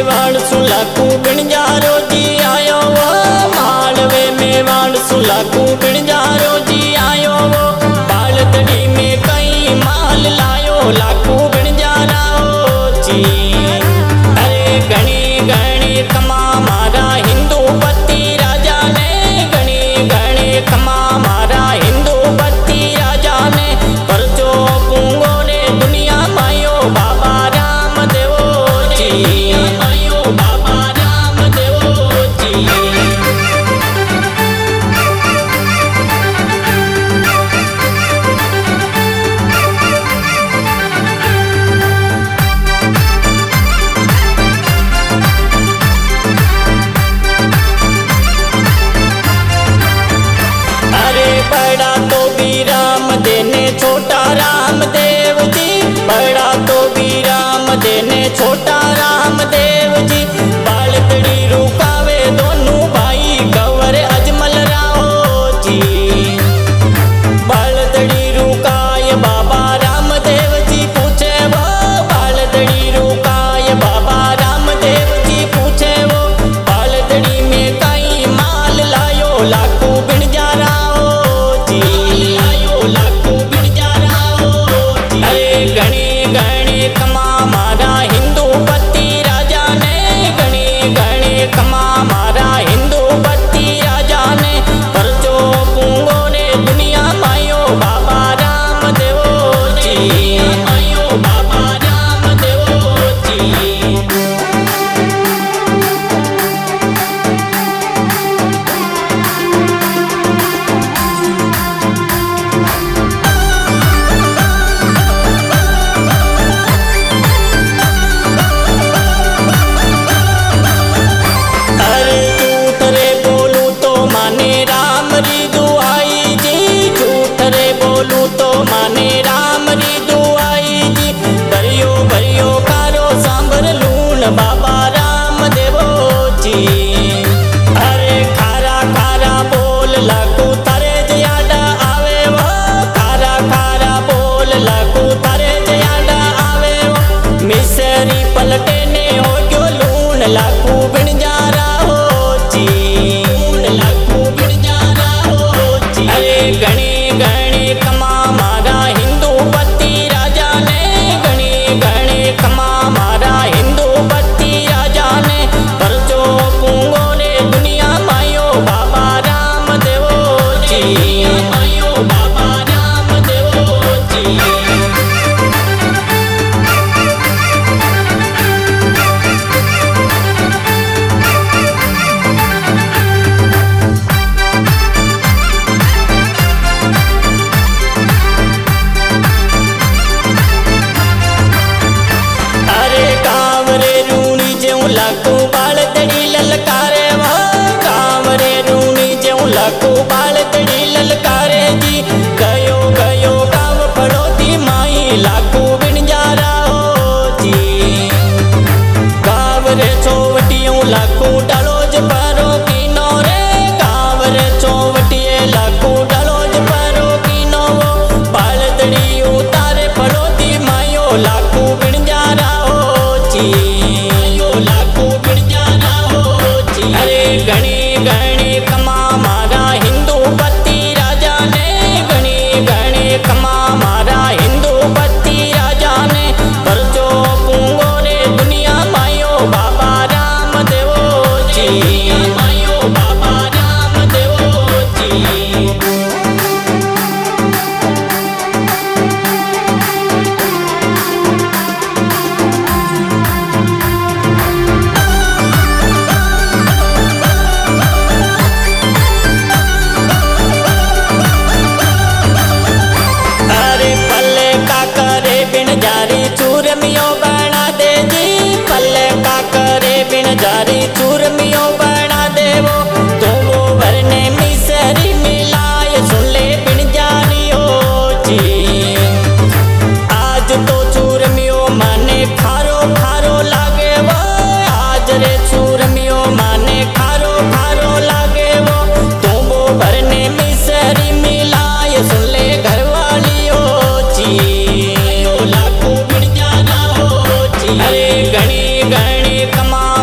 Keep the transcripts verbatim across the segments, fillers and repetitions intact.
मेवाड़ सुलाकू बिणजारो जी आयो वो, मालवे मेवाड़ सुलाकू बिणजारो जी आयो वो। बालतड़ी में कई माल लायो लाकू बिणजारा जी। अरे घणी घणी कमा मारा हिंदू पति राजा ने, घणी घणी कमा मारा हिंदू पति राजा ने। पर जो पूंगो ने दुनिया मायो बाबा रामदेव जी, मायो बाबा रामदेव जी। बड़ा तो भी राम देने छोटा रामदेव जी, बड़ा तो भी राम देने छोटा रामदेव जी। बालतड़ी रुकावे दोनों भाई गवर अजमल राहो जी। बालतड़ी रुकाय बाबा रामदेव जी पूछे वो, बालतड़ी रुकाय बाबा रामदेव जी पूछे वो। बालतड़ी में कई माल लायो लाकू बिणजारा, घणी घणी कमा मारा हिंदू पति राजा ने, घणी घणी कमा मारा हिंदू पति राजा ने। पर जो पूंगो ने दुनिया मायो बाबा रामदेव जी, मायो बाबा रामदेव जी। माने राम री दुआई जी। भरियो भरियो कारो सांबर लून बाबा रामदेव जी। अरे खारा खारा बोल लागू तारे जयाडा आवे वो, खारा खारा बोल लागू तारे जयाडा आवे वो। मिसरी पलटे ने हो गयो लून लागू बिणजारा हो जी, लून लागू बिणजारा हो जी। अरे घणी घणी कमा मारा हिंदू पति राजा ने, घणी घणी कमा मारा हिंदू पति राजा ने। पर जो पूंगो ने दुनिया मायो बाबा रामदेव जी, मायो बाबा रामदेव जी। लाकू बालतड़ी ललकारे वो, कांवरे रूनी ज्यों लाकू बालतड़ी ललकारे जी। गयो गयो गाँव पड़ोती माई लाकू बिणजारा हो जी। कांवरे चौवटियों लाकू डालोज परो कीनो रे, कांवरे चौवटिये लाकू डालोज परो कीनो वो। बालतड़ी उतारे पड़ोती मायो लाकू बिणजारा हो जी, लाकू बिणजारा हो जी। अरे घणी घणी कमा मारा हिंदू पति राजा ने, घणी घणी कमा मारा हिंदू पति राजा ने। पर जो पूंगो ने दुनिया मायो बाबा रामदेव जी, मायो बाबा रामदेव जी। जारी चूरमियों बना देवो, तो वो भरने मिसरी मिलाए सुन ले बिणजारी हो जी। आज तो चूरमियों माने खारो खारो लागे वो, आज रे चूरमियों माने खारो खारो लागे वो। तो वो भरने मिसरी मिलाए सुन ले घरवाली हो जी, लाकू बिणजारा हो जी। अरे घणी घणी कमा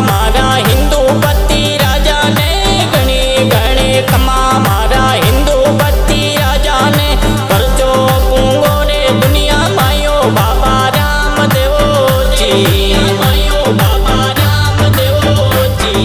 मारा हिंदू पति राजा ने परचो पूंगो रे दुनिया मायो बाबा रामदेव जी मायो बाबा रामदेव जी।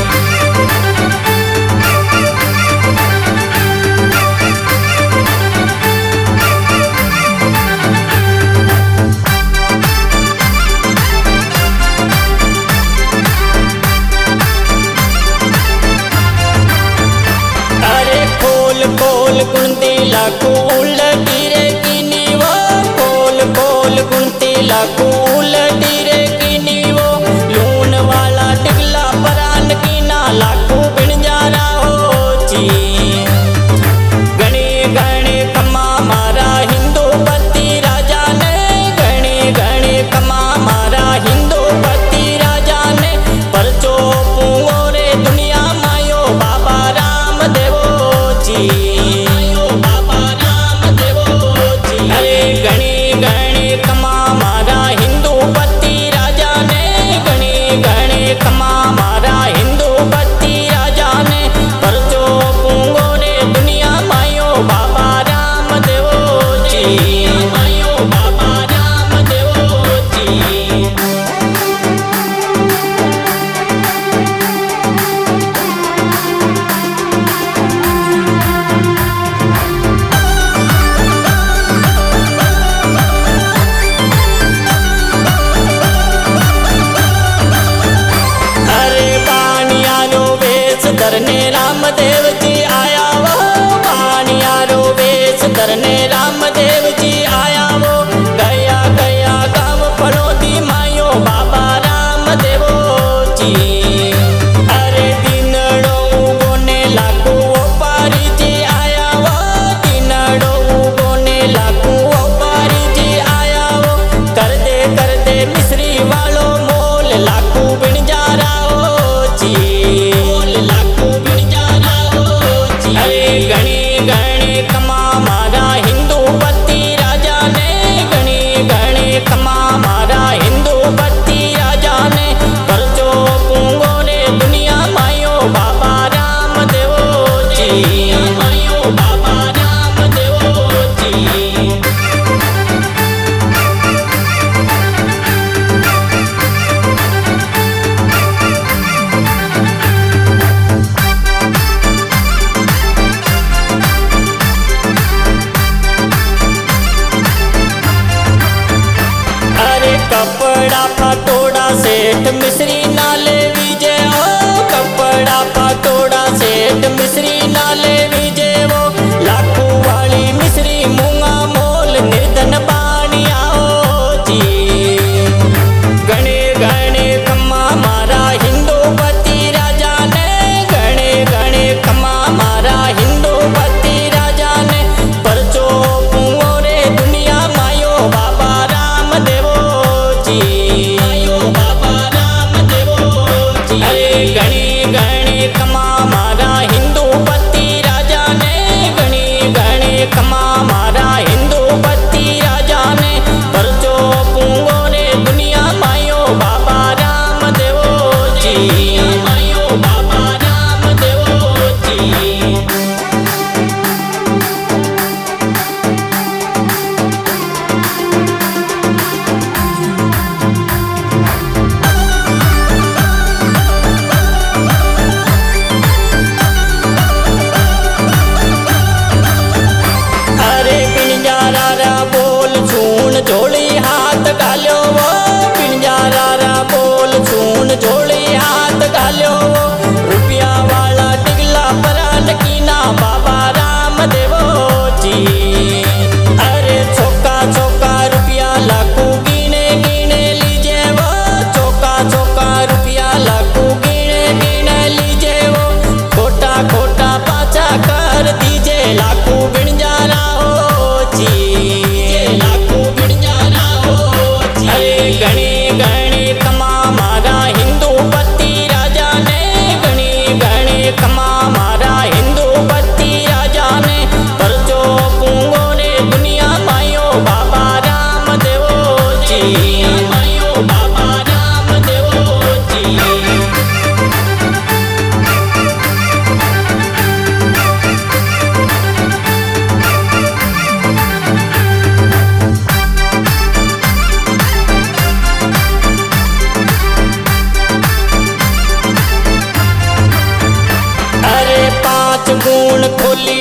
कोल कुंतीला कूल तीरे की नीवो कोल कोल कुंतीला कूल तीरे की नीवो लून वाला टिकला परान की ना लाखू बिन जा रहा ची। गणे गणे कमा मारा हिंदू पति राजा ने गणे गणे कमा मारा हिंदू पति राजा ने परचो पूंगो रे दुनिया मायो बाबा रामदेव जी।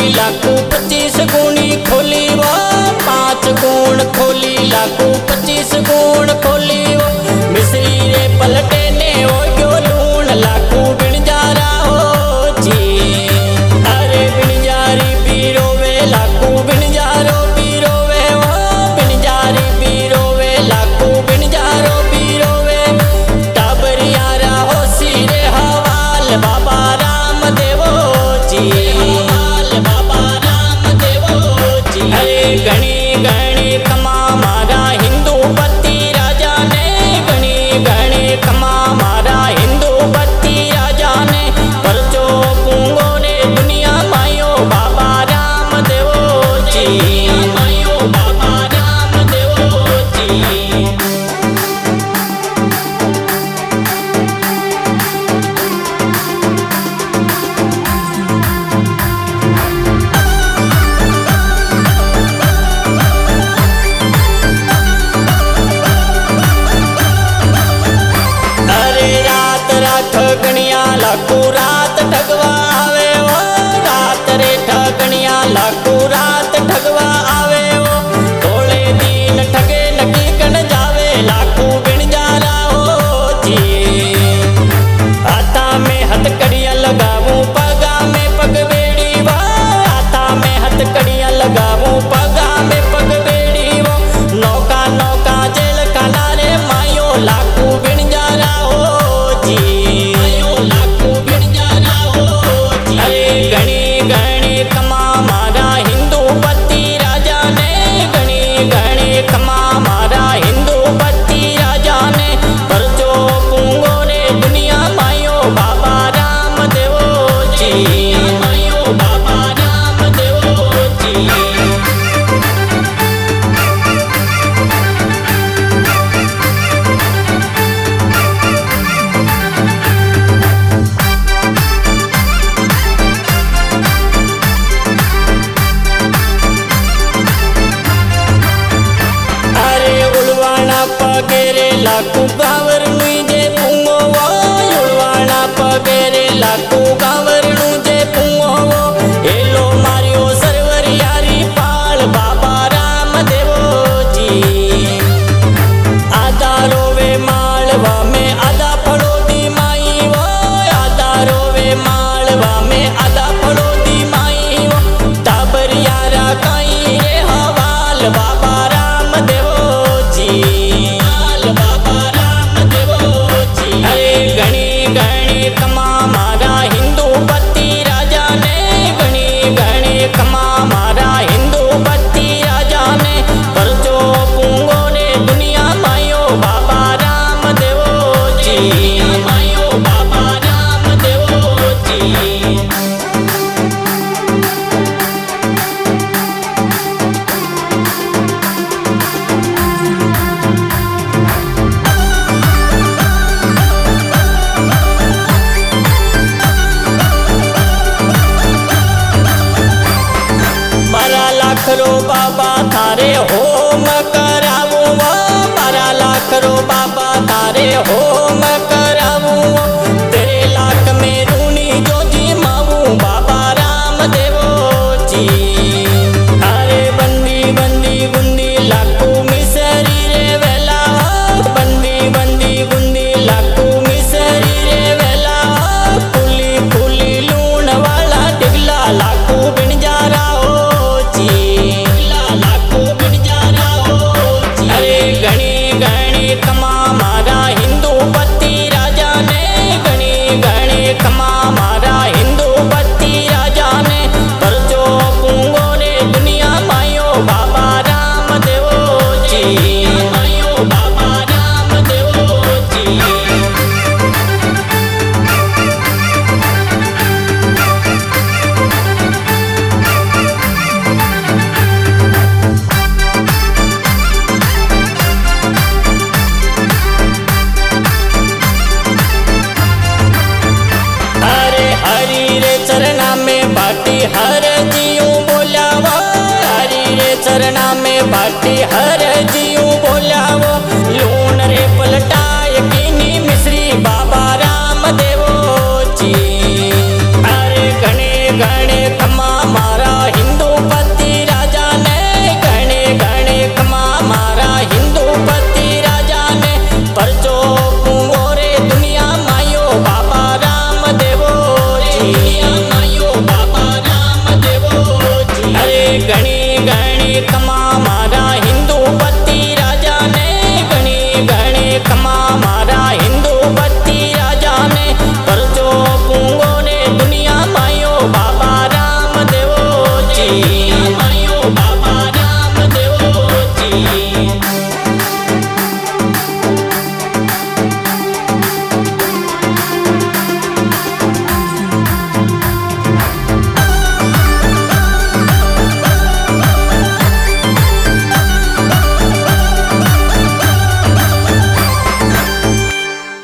लाखू पच्चीस गुणी खोली वो, पांच गुण खोली लाखू पच्चीस गुण खोली वो, मिश्री रे पलटे ने हो गयो लूण लाखू बिणजारा हो जी। अरे बिणजारी पीरो वे लाखू बिणजारो पीरो वे वो, बिणजारी पीरो वे लाखू बिणजारो पीरो वे, टाबरियारा हो सीरे हवाल बाबा रामदेव जी, हवाल बाबा रामदेव जी। अरे गणी गणी कमा मारा हिंदू पति राजा ने, गणी गणी कमा मारा हिंदू पति राजा ने, परचो पूंगो रे दुनिया मायो बाबा रामदेव जी, मायो बाबा रामदेव जी। ठगणिया लाखू रात ठगवा आवे वो, रात रे ठगणिया लाखू रात ठगवा आवे वो, थोड़े दिन ठगे लगी कण जावे लाखू बिणजारा हो जी। हाथा में हथकड़ियां लगाऊं पगा में पग बेड़ी वो, हाथा में हथकड़ियां लगाऊं पगा में पग बेड़ी वो, नौका नौका जेल खाना रे मायो लाखू बिणजारा हो जी, लाखू बिणजारा हो जी। अरे गणी गणी कमा मारा हिंदू पति राजा ने, गणी गणी कमा मारा हिंदू पति राजा ने, परचो पूंगो रे दुनिया मायो बाबा रामदेव जी, मायो बाबा रामदेव जी। पगेरे लाखू गावरणु जे पूंगो वो, उड़वाना पगेरे लाखू गावरणु जे पूंगो वो, एलो मारियो सरवर यारी पाल बाबा रामदेव जी। आधा रोवे मालवा में आधा फड़ो दी माई वो, आधा रोवे मालवा में आधा फड़ो दी माई वो, टाबरियारा काई रे हवाल बाबा रामदेव जी, बाबा रामदेव जी। अरे गणी गणी कमा मारा हिंदू पति राजा ने, गणी गणी कमा मारा हिंदू पति राजा ने, परचो पूंगो रे दुनिया मायो बाबा रामदेव जी, मायो बाबा रामदेव जी। लाखरो बाबा थारे होम करावू, बारह लाख रो बाबा थारे होम करावू, तेरे लाख में रूनी जो जी मावू बाबा रामदेव जी। अरे बंदी बंदी गुंदी लाखू मिसरी रे वेला, बंदी बंदी गुंदी लाखू मिसरी रे वेला, फूली फूली लूण वाला डिगला लाखू बिणजारा हो जी, लाखू बिणजारा हो जी। अरे गणी गणी कमा मारा हिंदू पति राजा ने, गणी गणी कमा मारा हिंदू पति राजा ने, परचो पूंगो रे दुनिया मायो बाबा रामदेव जी, मायो बाबा रामदेव जी। चरना में बाटी हर जियूं बोलावा, हरी रे चरना में बाटी हर